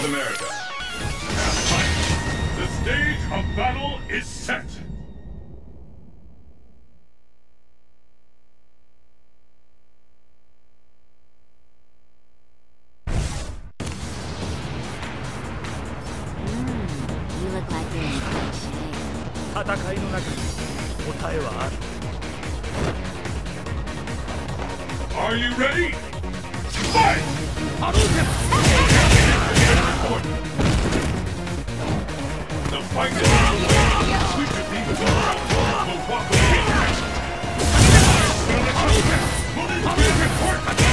North America. Fight! The stage of battle is set! You look like you're in great shape. 戦いの中に答えはある。 Are you ready? Fight! The fight is underway. We should be the will walk away. Will this be important?